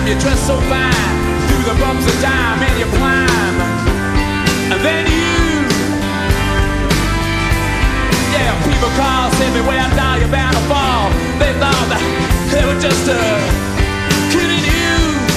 you dress so fine, through the bumps of time and you climb. And then yeah, people call, say me where down you're bound to fall. They thought that they were just kidding you.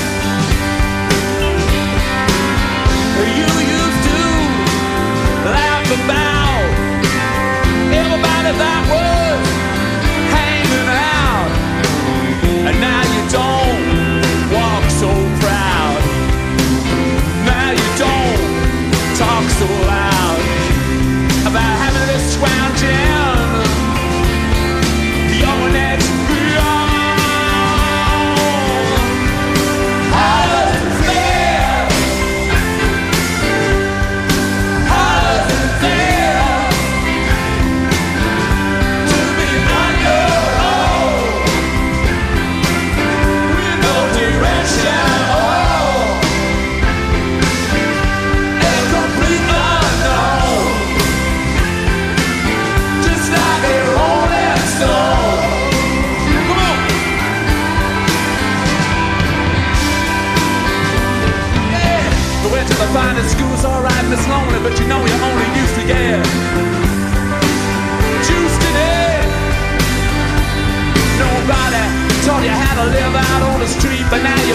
You used to laugh about everybody that was hanging out, and now you don't walk so proud. Now you don't talk so loud about having this scrounging. You're next beyond. How does it feel? How does it feel to be on your own with no direction? A complete unknown, just like a rolling stone. Come on. Yeah. We went to the finest schools, alright, and it's lonely, but you know you're only used to get juiced in it. Nobody taught you how to live out on the street, but now